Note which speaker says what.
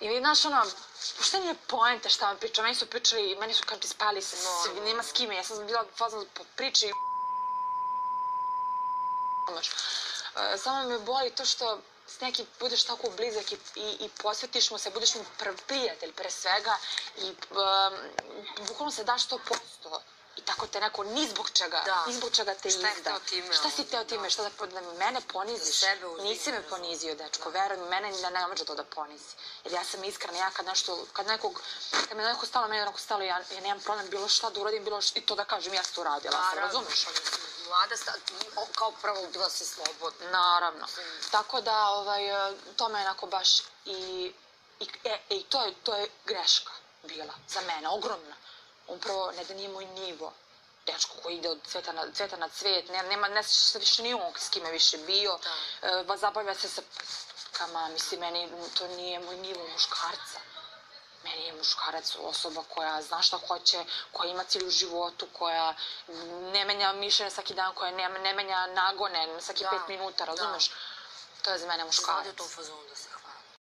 Speaker 1: I znaš, ono, što nije poenta šta vam priča, meni su pričali, meni su kao ti spali se, nema s kime, ja sam bila fazna po priči samo me boli to što s nekim budeš tako blizak i posvetiš mu se, budeš mu prijatelj pre svega i bukvalno se daš 100%. I tako te neko ni zbog čega te izda. Šta si teo time? Šta da mene poniziš? Nisi me ponizio, dečko, veruj mi, mene ne može to da ponizi. Jer ja sam iskrena, ja kad me neko stalo, meni onako stalo, ja nemam problem bilo šta da uradim, bilo šta, i to da kažem, ja sam to uradila, se razumeš?
Speaker 2: Mlada kao prvo bila si slobodna.
Speaker 1: Naravno. Tako da, to me onako baš i to je greška bila za mene, ogromna. Upravo, ne da nije moj nivo, dečko koji ide od cveta na cvet, ne se više ni on s kime više bio, zabavlja se sa kama, mislim, meni to nije moj nivo muškarca. Meni je muškarac osoba koja zna šta hoće, koja ima cilj u životu, koja ne menja mišljenje svaki dan, koja ne menja nagone svaki 5 minuta, razumeš? To je za mene muškarac.
Speaker 2: Znate to fazon da se